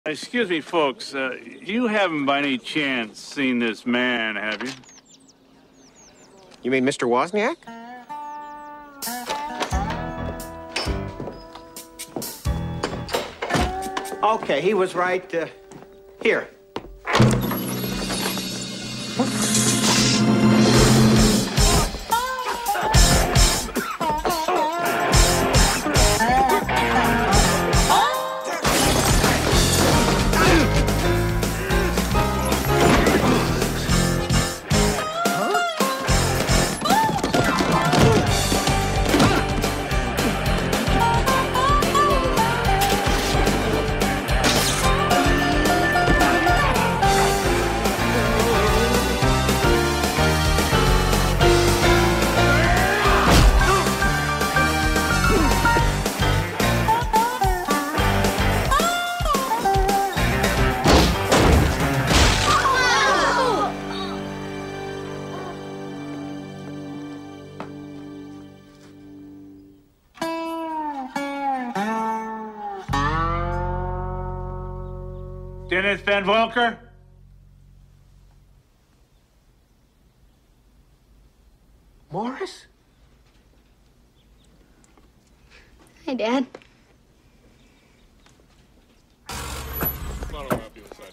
Excuse me, folks. You haven't by any chance seen this man, have you? You mean Mr. Wozniak? Okay, he was right here. Dennis Van Volker? Morris? Hi, Dad.